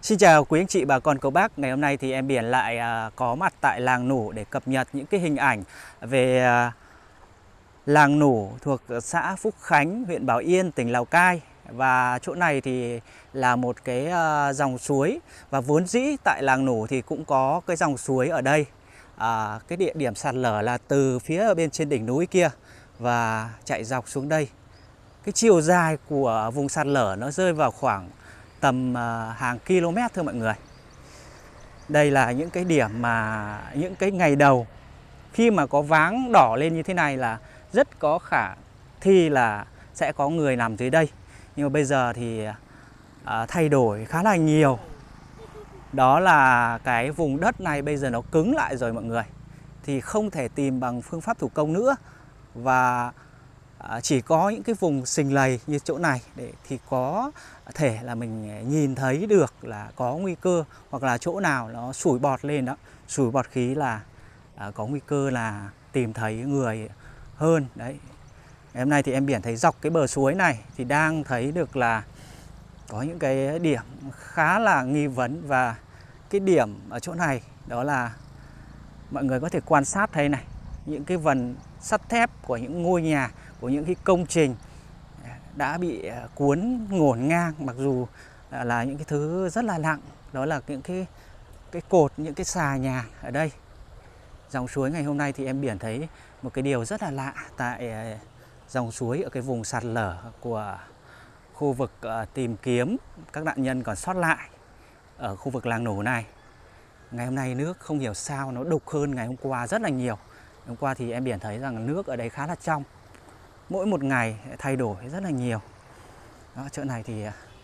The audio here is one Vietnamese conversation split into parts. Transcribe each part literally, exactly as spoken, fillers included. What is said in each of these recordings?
Xin chào quý anh chị bà con cô bác. Ngày hôm nay thì em Biển lại à, có mặt tại làng Nủ để cập nhật những cái hình ảnh về à, làng Nủ thuộc xã Phúc Khánh, huyện Bảo Yên, tỉnh Lào Cai. Và chỗ này thì là một cái à, dòng suối, và vốn dĩ tại làng Nủ thì cũng có cái dòng suối ở đây. À, cái địa điểm sạt lở là từ phía ở bên trên đỉnh núi kia và chạy dọc xuống đây. Cái chiều dài của vùng sạt lở nó rơi vào khoảng tầm hàng km thôi mọi người. Đây là những cái điểm mà những cái ngày đầu khi mà có váng đỏ lên như thế này là rất có khả thi là sẽ có người nằm dưới đây. Nhưng mà bây giờ thì à, thay đổi khá là nhiều. Đó là cái vùng đất này bây giờ nó cứng lại rồi mọi người. Thì không thể tìm bằng phương pháp thủ công nữa. Và chỉ có những cái vùng sình lầy như chỗ này để thì có thể là mình nhìn thấy được là có nguy cơ, hoặc là chỗ nào nó sủi bọt lên đó, sủi bọt khí là à, có nguy cơ là tìm thấy người hơn đấy. Ngày hôm nay thì em Biển thấy dọc cái bờ suối này thì đang thấy được là có những cái điểm khá là nghi vấn. Và cái điểm ở chỗ này đó là mọi người có thể quan sát thấy này, những cái vần sắt thép của những ngôi nhà, của những cái công trình đã bị cuốn ngổn ngang, mặc dù là những cái thứ rất là nặng. Đó là những cái cái cột, những cái xà nhà ở đây. Dòng suối ngày hôm nay thì em Biển thấy một cái điều rất là lạ tại dòng suối ở cái vùng sạt lở của khu vực tìm kiếm các nạn nhân còn sót lại ở khu vực làng Nủ này. Ngày hôm nay nước không hiểu sao nó đục hơn ngày hôm qua rất là nhiều. Hôm qua thì em Biển thấy rằng nước ở đây khá là trong. Mỗi một ngày thay đổi rất là nhiều. Đó, chỗ này thì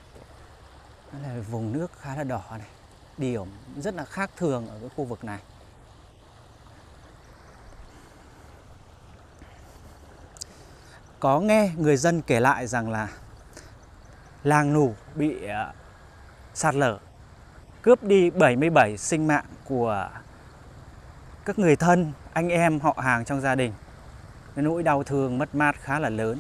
đó là vùng nước khá là đỏ này. Điểm rất là khác thường ở cái khu vực này. Có nghe người dân kể lại rằng là làng Nủ bị sạt lở cướp đi bảy mươi bảy sinh mạng của các người thân, anh em, họ hàng trong gia đình. Cái nỗi đau thương mất mát khá là lớn.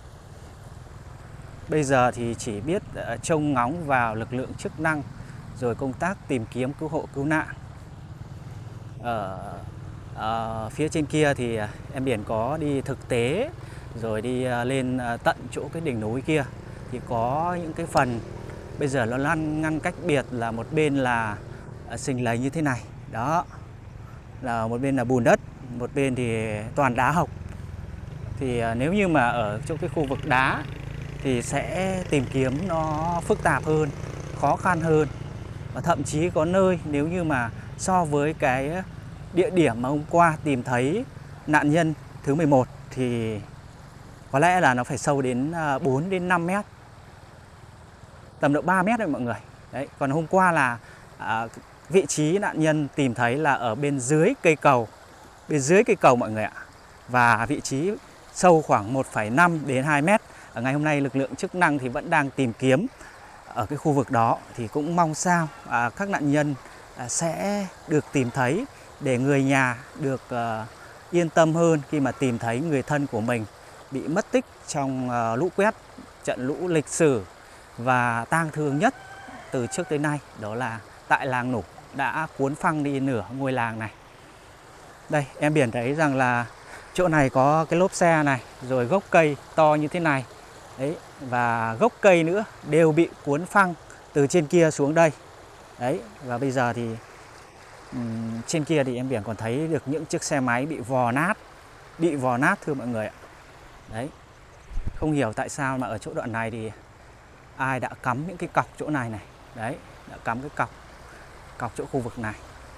Bây giờ thì chỉ biết trông ngóng vào lực lượng chức năng rồi công tác tìm kiếm cứu hộ cứu nạn. Ở, ở phía trên kia thì em Biển có đi thực tế rồi đi lên tận chỗ cái đỉnh núi kia thì có những cái phần bây giờ nó ngăn ngăn cách biệt, là một bên là sình lầy như thế này, đó là một bên là bùn đất, một bên thì toàn đá hộc. Thì nếu như mà ở chỗ cái khu vực đá thì sẽ tìm kiếm nó phức tạp hơn, khó khăn hơn. Và thậm chí có nơi nếu như mà so với cái địa điểm mà hôm qua tìm thấy nạn nhân thứ mười một thì có lẽ là nó phải sâu đến bốn đến năm mét, tầm độ ba mét đấy mọi người. Đấy, còn hôm qua là à, vị trí nạn nhân tìm thấy là ở bên dưới cây cầu, bên dưới cây cầu mọi người ạ. Và vị trí sâu khoảng một phẩy năm đến hai mét. Ở ngày hôm nay lực lượng chức năng thì vẫn đang tìm kiếm ở cái khu vực đó. Thì cũng mong sao à, các nạn nhân à, sẽ được tìm thấy để người nhà được à, yên tâm hơn khi mà tìm thấy người thân của mình bị mất tích trong à, lũ quét, trận lũ lịch sử và tang thương nhất từ trước tới nay. Đó là tại làng Nủ đã cuốn phăng đi nửa ngôi làng này. Đây em Biển thấy rằng là chỗ này có cái lốp xe này, rồi gốc cây to như thế này. Đấy, và gốc cây nữa đều bị cuốn phăng từ trên kia xuống đây. Đấy, và bây giờ thì um, trên kia thì em Biển còn thấy được những chiếc xe máy bị vò nát, bị vò nát thưa mọi người ạ. Đấy, không hiểu tại sao mà ở chỗ đoạn này thì ai đã cắm những cái cọc chỗ này này. Đấy, đã cắm cái cọc, cọc chỗ khu vực này.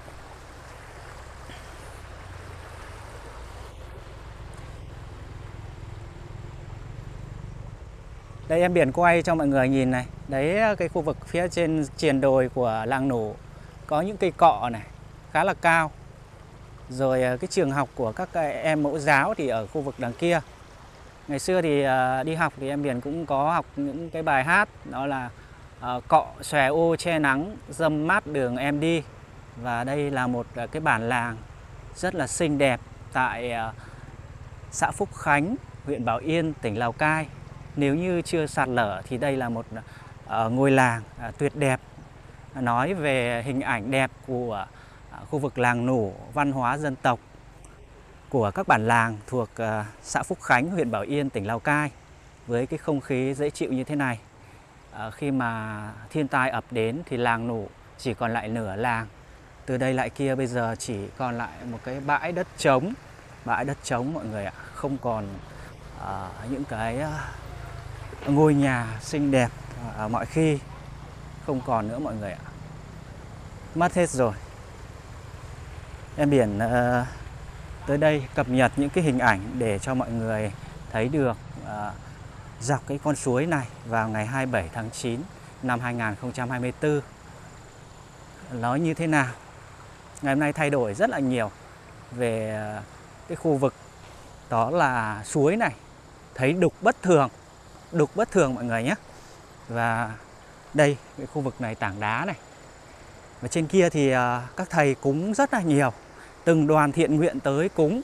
Đây em Biển quay cho mọi người nhìn này. Đấy, cái khu vực phía trên triền đồi của làng Nủ có những cây cọ này khá là cao. Rồi cái trường học của các em mẫu giáo thì ở khu vực đằng kia. Ngày xưa thì đi học thì em Biển cũng có học những cái bài hát. Đó là cọ xòe ô che nắng, dâm mát đường em đi. Và đây là một cái bản làng rất là xinh đẹp tại xã Phúc Khánh, huyện Bảo Yên, tỉnh Lào Cai. Nếu như chưa sạt lở thì đây là một uh, ngôi làng uh, tuyệt đẹp nói về hình ảnh đẹp của khu vực làng Nủ, văn hóa dân tộc của các bản làng thuộc xã Phúc Khánh, huyện Bảo Yên, tỉnh Lào Cai. Với cái không khí dễ chịu như thế này, khi mà thiên tai ập đến thì làng Nủ chỉ còn lại nửa làng. Từ đây lại kia bây giờ chỉ còn lại một cái bãi đất trống, bãi đất trống mọi người ạ, không còn uh, những cái uh, ngôi nhà xinh đẹp uh, mọi khi, không còn nữa mọi người ạ, mất hết rồi. Em Biển uh, tới đây cập nhật những cái hình ảnh để cho mọi người thấy được uh, dọc cái con suối này vào ngày hai mươi bảy tháng chín năm hai nghìn không trăm hai mươi tư nó như thế nào. Ngày hôm nay thay đổi rất là nhiều về cái khu vực đó là suối này, thấy đục bất thường, đục bất thường mọi người nhé. Và đây cái khu vực này tảng đá này, và trên kia thì các thầy cúng rất là nhiều, từng đoàn thiện nguyện tới cúng.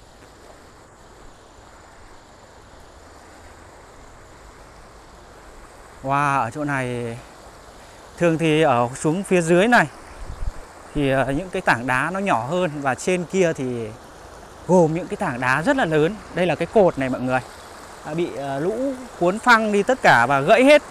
Wow, ở chỗ này thường thì ở xuống phía dưới này thì những cái tảng đá nó nhỏ hơn, và trên kia thì gồm những cái tảng đá rất là lớn. Đây là cái cột này mọi người, đã bị lũ cuốn phăng đi tất cả và gãy hết.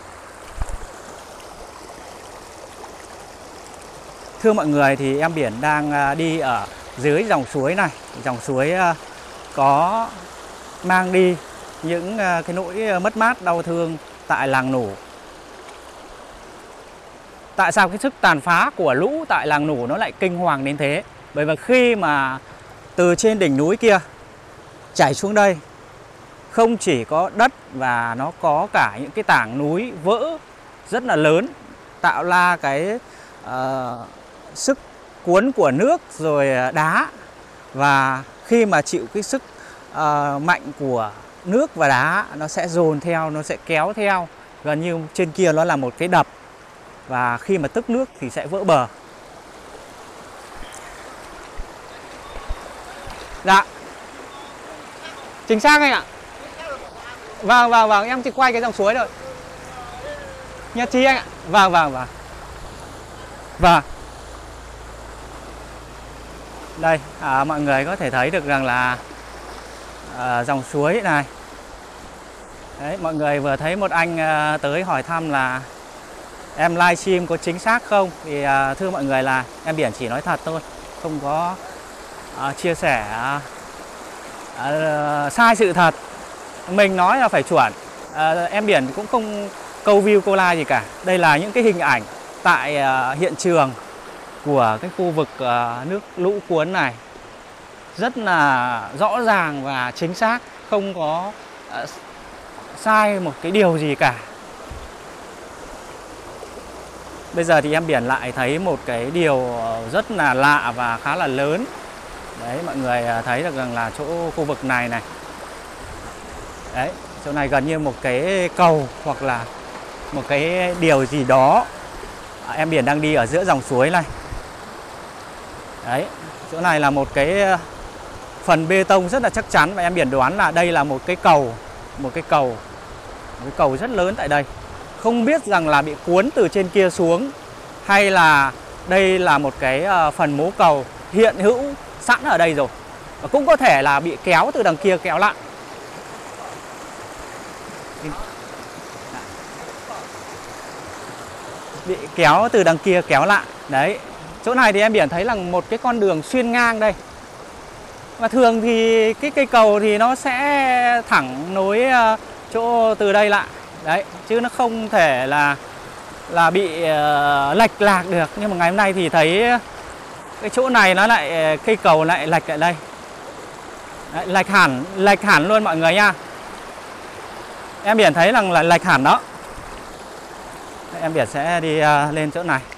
Thưa mọi người, thì em Biển đang đi ở dưới dòng suối này. Dòng suối có mang đi những cái nỗi mất mát đau thương tại làng Nủ. Tại sao cái sức tàn phá của lũ tại làng Nủ nó lại kinh hoàng đến thế? Bởi vì khi mà từ trên đỉnh núi kia chảy xuống đây, không chỉ có đất và nó có cả những cái tảng núi vỡ rất là lớn, tạo ra cái uh, sức cuốn của nước rồi đá. Và khi mà chịu cái sức uh, mạnh của nước và đá, nó sẽ dồn theo, nó sẽ kéo theo. Gần như trên kia nó là một cái đập, và khi mà tức nước thì sẽ vỡ bờ. Dạ, chính xác anh ạ. Vâng, vâng, vâng, em chỉ quay cái dòng suối rồi. Nhất trí anh ạ. Vâng, vâng, vâng. Vâng. Đây, à, mọi người có thể thấy được rằng là à, dòng suối này. Đấy, mọi người vừa thấy một anh à, tới hỏi thăm là em livestream có chính xác không? Thì à, thưa mọi người là em Biển chỉ nói thật thôi, không có à, chia sẻ à, à, sai sự thật. Mình nói là phải chuẩn. à, Em Biển cũng không câu view câu like gì cả. Đây là những cái hình ảnh tại à, hiện trường của cái khu vực à, nước lũ cuốn này, rất là rõ ràng và chính xác, không có à, sai một cái điều gì cả. Bây giờ thì em Biển lại thấy một cái điều rất là lạ và khá là lớn. Đấy, mọi người thấy được rằng là chỗ khu vực này này. Đấy, chỗ này gần như một cái cầu hoặc là một cái điều gì đó. à, Em Biển đang đi ở giữa dòng suối này. Đấy, chỗ này là một cái phần bê tông rất là chắc chắn, và em Biển đoán là đây là một cái cầu, một cái cầu, một cái cầu rất lớn tại đây. Không biết rằng là bị cuốn từ trên kia xuống, hay là đây là một cái phần mố cầu hiện hữu sẵn ở đây rồi, và cũng có thể là bị kéo từ đằng kia kéo lại. Bị kéo từ đằng kia kéo lại. Đấy, chỗ này thì em Biển thấy là một cái con đường xuyên ngang đây. Và thường thì cái cây cầu thì nó sẽ thẳng nối chỗ từ đây lại. Đấy, chứ nó không thể là là bị uh, lệch lạc được. Nhưng mà ngày hôm nay thì thấy cái chỗ này nó lại, cây cầu lại lệch lại đây. Đấy, lệch hẳn, lệch hẳn luôn mọi người nha. Em Biển thấy rằng là lệch hẳn đó. Đấy, em Biển sẽ đi uh, lên chỗ này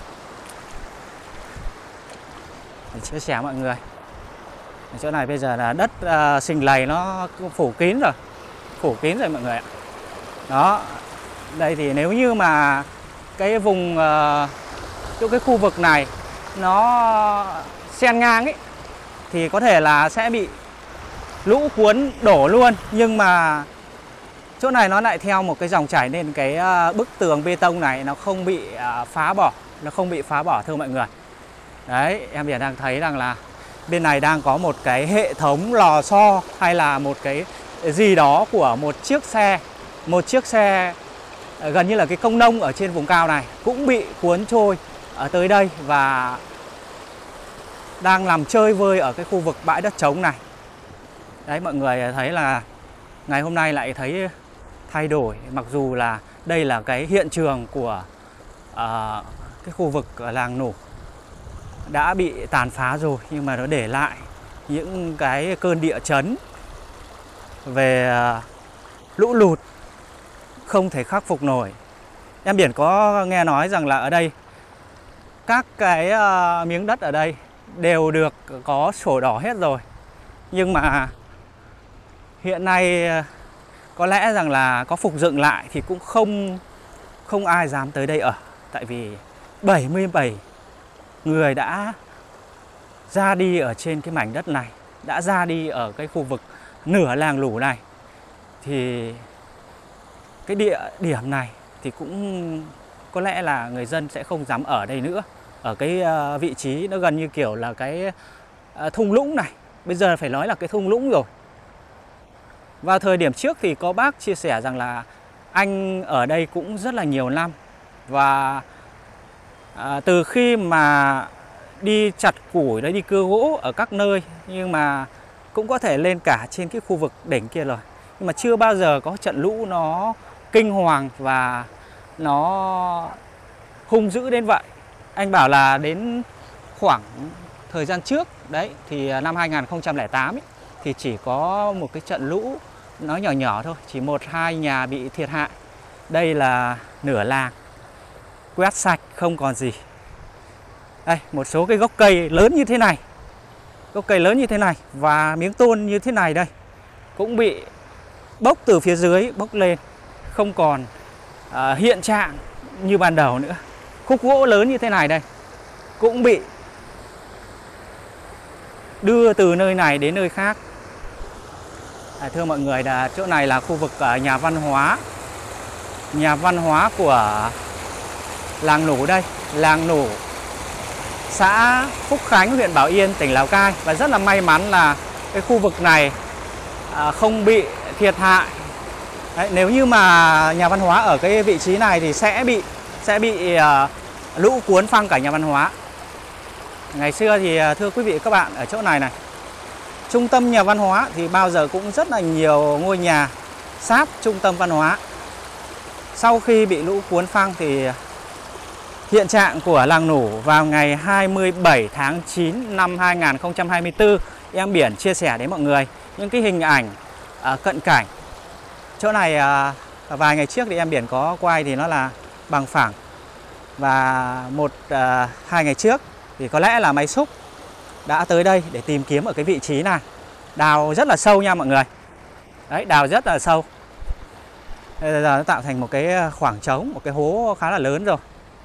để chia sẻ mọi người. Chỗ này bây giờ là đất uh, sình lầy nó phủ kín rồi, phủ kín rồi mọi người ạ. Đó, đây thì nếu như mà cái vùng uh, chỗ cái khu vực này nó xen ngang ấy, thì có thể là sẽ bị lũ cuốn đổ luôn. Nhưng mà chỗ này nó lại theo một cái dòng chảy, nên cái uh, bức tường bê tông này nó không bị uh, phá bỏ. nó không bị phá bỏ thưa mọi người. Đấy, em Biển đang thấy rằng là bên này đang có một cái hệ thống lò xo hay là một cái gì đó của một chiếc xe. Một chiếc xe gần như là cái công nông ở trên vùng cao này cũng bị cuốn trôi ở tới đây và đang làm chơi vơi ở cái khu vực bãi đất trống này. Đấy, mọi người thấy là ngày hôm nay lại thấy thay đổi, mặc dù là đây là cái hiện trường của uh, cái khu vực ở làng Nủ đã bị tàn phá rồi, nhưng mà nó để lại những cái cơn địa chấn về uh, lũ lụt không thể khắc phục nổi. Em Biển có nghe nói rằng là ở đây các cái uh, miếng đất ở đây đều được có sổ đỏ hết rồi, nhưng mà hiện nay uh, có lẽ rằng là có phục dựng lại thì cũng không không ai dám tới đây ở, tại vì bảy mươi bảy người đã ra đi ở trên cái mảnh đất này, đã ra đi ở cái khu vực nửa làng Lủ này, thì cái địa điểm này thì cũng có lẽ là người dân sẽ không dám ở đây nữa. Ở cái vị trí nó gần như kiểu là cái thung lũng này, bây giờ phải nói là cái thung lũng rồi. Vào thời điểm trước thì có bác chia sẻ rằng là anh ở đây cũng rất là nhiều năm, và à, từ khi mà đi chặt củi đấy, đi cưa gỗ ở các nơi, nhưng mà cũng có thể lên cả trên cái khu vực đỉnh kia rồi, nhưng mà chưa bao giờ có trận lũ nó kinh hoàng và nó hung dữ đến vậy. Anh bảo là đến khoảng thời gian trước đấy thì năm hai nghìn không trăm lẻ tám ấy, thì chỉ có một cái trận lũ nó nhỏ nhỏ thôi, chỉ một hai nhà bị thiệt hại. Đây là nửa làng quét sạch không còn gì. Đây, một số cái gốc cây lớn như thế này, gốc cây lớn như thế này và miếng tôn như thế này đây cũng bị bốc từ phía dưới bốc lên, không còn à, hiện trạng như ban đầu nữa. Khúc gỗ lớn như thế này đây cũng bị đưa từ nơi này đến nơi khác. À, thưa mọi người, là chỗ này là khu vực nhà văn hóa, nhà văn hóa của làng Nủ đây, làng Nủ, xã Phúc Khánh, huyện Bảo Yên, tỉnh Lào Cai. Và rất là may mắn là cái khu vực này à, không bị thiệt hại. Đấy, nếu như mà nhà văn hóa ở cái vị trí này thì sẽ bị sẽ bị à, lũ cuốn phăng cả nhà văn hóa. Ngày xưa thì thưa quý vị các bạn, ở chỗ này này, trung tâm nhà văn hóa thì bao giờ cũng rất là nhiều ngôi nhà sát trung tâm văn hóa. Sau khi bị lũ cuốn phăng thì hiện trạng của làng Nủ vào ngày hai mươi bảy tháng chín năm hai nghìn không trăm hai mươi tư, em Biển chia sẻ đến mọi người những cái hình ảnh à, cận cảnh. Chỗ này à, vài ngày trước thì em Biển có quay thì nó là bằng phẳng, và một à, hai ngày trước thì có lẽ là máy xúc đã tới đây để tìm kiếm ở cái vị trí này. Đào rất là sâu nha mọi người. Đấy, đào rất là sâu. Bây giờ nó tạo thành một cái khoảng trống, một cái hố khá là lớn rồi.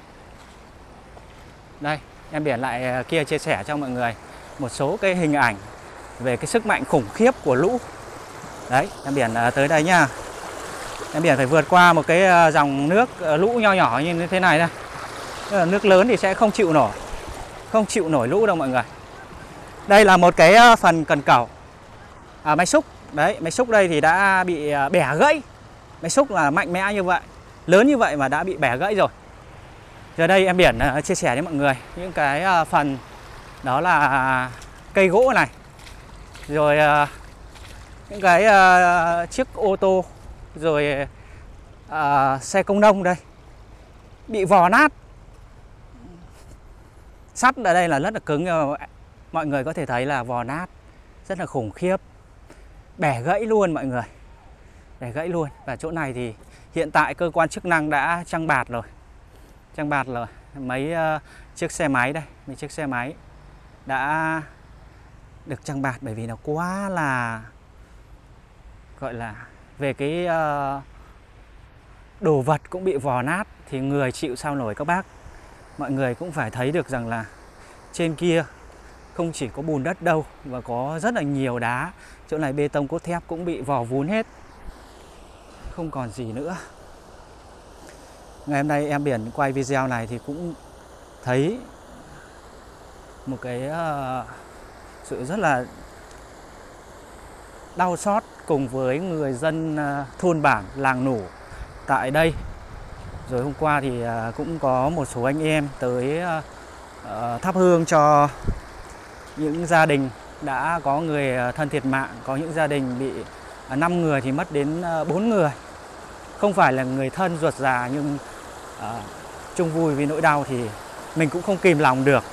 Đây, em Biển lại kia chia sẻ cho mọi người một số cái hình ảnh về cái sức mạnh khủng khiếp của lũ. Đấy, em Biển tới đây nha. Em Biển phải vượt qua một cái dòng nước lũ nho nhỏ như thế này đây. Nước lớn thì sẽ không chịu nổi, không chịu nổi lũ đâu mọi người. Đây là một cái phần cần cẩu à, máy xúc. Đấy, máy xúc đây thì đã bị bẻ gãy. Máy xúc là mạnh mẽ như vậy, lớn như vậy mà đã bị bẻ gãy rồi. Giờ đây em Biển uh, chia sẻ với mọi người những cái uh, phần đó là cây gỗ này, rồi uh, những cái uh, chiếc ô tô, rồi uh, xe công nông đây bị vò nát. Sắt ở đây là rất là cứng, mọi người có thể thấy là vò nát rất là khủng khiếp, bẻ gãy luôn mọi người, bẻ gãy luôn. Và chỗ này thì hiện tại cơ quan chức năng đã trăng bạt rồi, trăng bạt rồi mấy uh, chiếc xe máy đây, mấy chiếc xe máy đã được trăng bạt, bởi vì nó quá là gọi là về cái uh, đồ vật cũng bị vò nát thì người chịu sao nổi các bác. Mọi người cũng phải thấy được rằng là trên kia không chỉ có bùn đất đâu, và có rất là nhiều đá. Chỗ này bê tông cốt thép cũng bị vò vún hết, không còn gì nữa. Ngày hôm nay em Biển quay video này thì cũng thấy một cái uh, sự rất là đau xót cùng với người dân uh, thôn bản làng Nủ tại đây. Rồi hôm qua thì uh, cũng có một số anh em tới uh, uh, thắp hương cho những gia đình đã có người thân thiệt mạng, có những gia đình bị uh, năm người thì mất đến uh, bốn người. Không phải là người thân ruột già nhưng uh, chung vui vì nỗi đau thì mình cũng không kìm lòng được.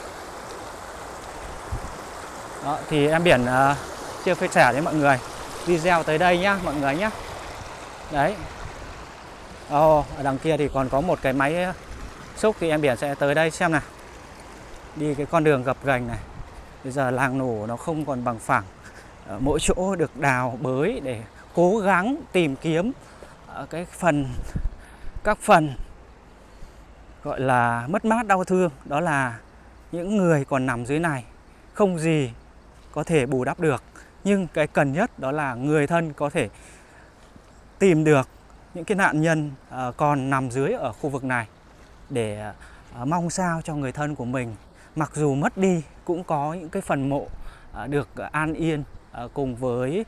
Đó, thì em Biển uh, chia sẻ với mọi người video tới đây nhá mọi người nhé. Đấy. Oh, ở đằng kia thì còn có một cái máy xúc thì em Biển sẽ tới đây xem nào. Đi cái con đường gập ghềnh này. Bây giờ làng Nủ nó không còn bằng phẳng. Ở mỗi chỗ được đào bới để cố gắng tìm kiếm cái phần các phần gọi là mất mát đau thương, đó là những người còn nằm dưới này không gì có thể bù đắp được, nhưng cái cần nhất đó là người thân có thể tìm được những cái nạn nhân còn nằm dưới ở khu vực này để mong sao cho người thân của mình mặc dù mất đi cũng có những cái phần mộ được an yên cùng với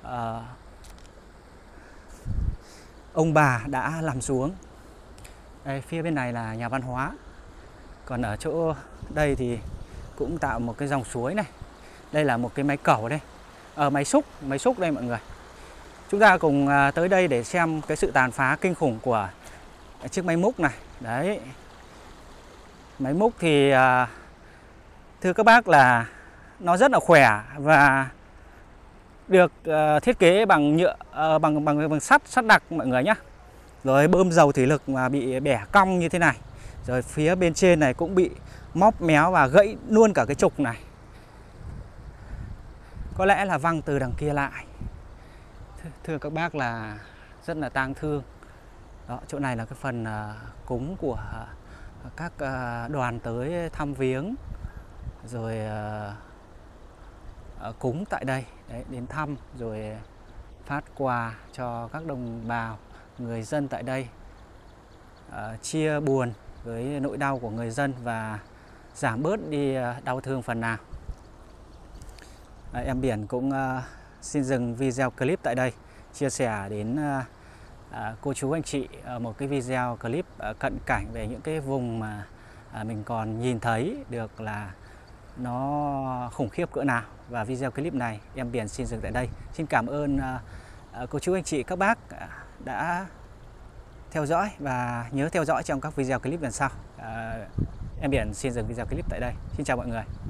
ông bà đã làm xuống. Đây, phía bên này là nhà văn hóa. Còn ở chỗ đây thì cũng tạo một cái dòng suối này. Đây là một cái máy cẩu đây. Ờ, máy xúc, máy xúc đây mọi người. Chúng ta cùng tới đây để xem cái sự tàn phá kinh khủng của chiếc máy múc này. Đấy. Máy múc thì thưa các bác là nó rất là khỏe và được thiết kế bằng nhựa bằng bằng bằng sắt sắt đặc mọi người nhé. Rồi bơm dầu thủy lực mà bị bẻ cong như thế này. Rồi phía bên trên này cũng bị móp méo và gãy luôn cả cái trục này. Có lẽ là văng từ đằng kia lại. Thưa các bác là rất là tang thương. Đó, chỗ này là cái phần uh, cúng của uh, các uh, đoàn tới thăm viếng. Rồi uh, uh, cúng tại đây. Đấy, đến thăm rồi phát quà cho các đồng bào, người dân tại đây. Uh, chia buồn với nỗi đau của người dân và giảm bớt đi uh, đau thương phần nào. À, em Biển cũng uh, xin dừng video clip tại đây, chia sẻ đến uh, uh, cô chú anh chị uh, một cái video clip uh, cận cảnh về những cái vùng mà uh, mình còn nhìn thấy được là nó khủng khiếp cỡ nào. Và video clip này em Biển xin dừng tại đây. Xin cảm ơn uh, uh, cô chú anh chị các bác uh, đã theo dõi và nhớ theo dõi trong các video clip lần sau. Uh, em Biển xin dừng video clip tại đây. Xin chào mọi người.